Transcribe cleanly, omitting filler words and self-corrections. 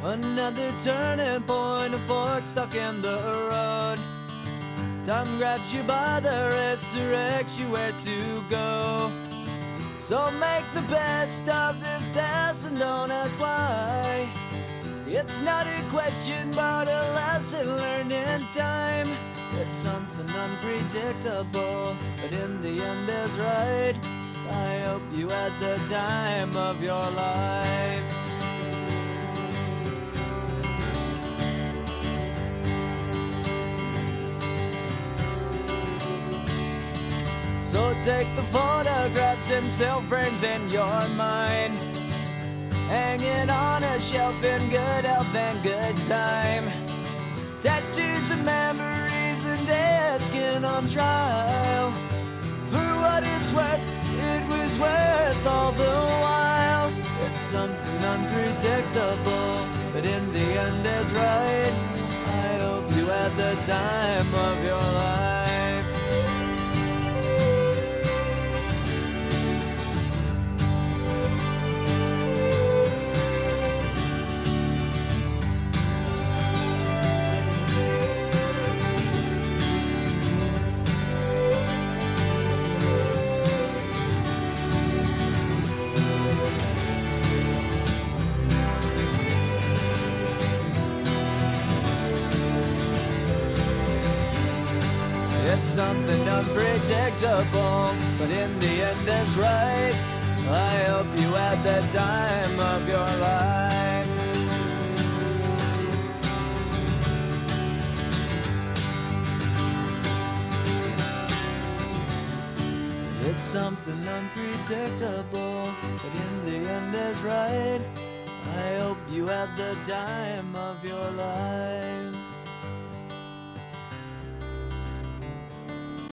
Another turning point, a fork stuck in the road. Time grabs you by the wrist, directs you where to go. So make the best of this test and don't ask why. It's not a question but a lesson learned in time. It's something unpredictable, but in the end is right. I hope you had the time of your life. So take the photographs and still frames in your mind, hanging on a shelf in good health and good time. Tattoos of memories and dead skin on trial. For what it's worth, it was worth all the while. It's something unpredictable, but in the end is right. I hope you had the time of your life. It's something unpredictable, but in the end it's right. I hope you had the time of your life. It's something unpredictable, but in the end is right. I hope you had the time of your life.